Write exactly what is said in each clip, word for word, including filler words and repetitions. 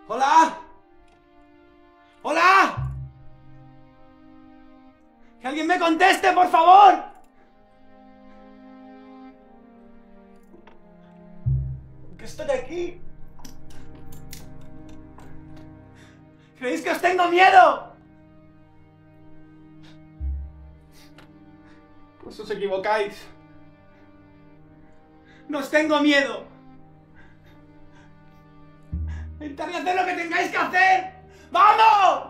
¿Hola? ¿Hola? ¡Que alguien me conteste, por favor! ¿Por qué estoy aquí? ¿Creéis que os tengo miedo? Pues os equivocáis. No os tengo miedo. Intentad hacer lo que tengáis que hacer. ¡Vamos!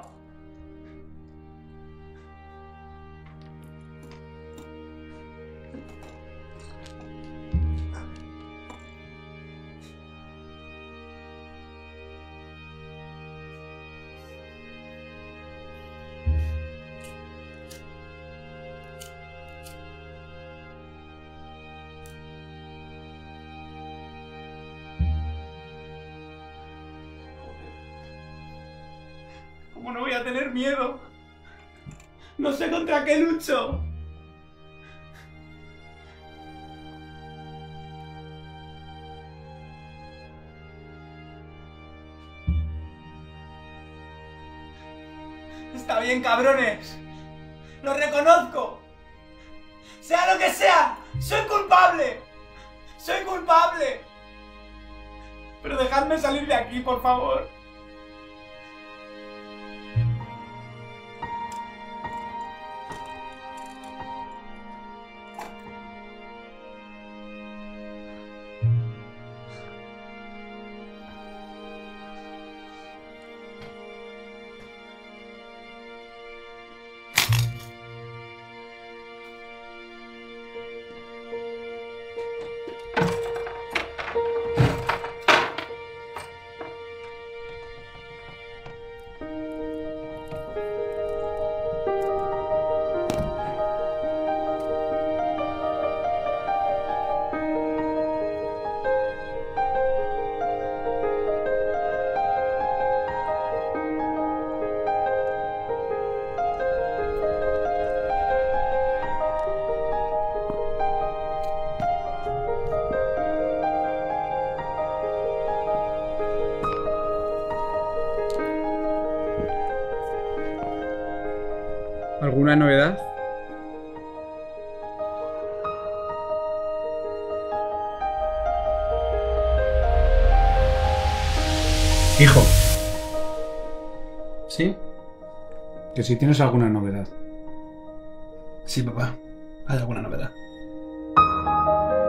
¿Cómo no voy a tener miedo? No sé contra qué lucho. Está bien, cabrones. Lo reconozco. Sea lo que sea, soy culpable. Soy culpable. Pero dejadme salir de aquí, por favor. ¿Alguna novedad? Hijo, ¿Sí? que si tienes alguna novedad. Sí, papá. Hay alguna novedad.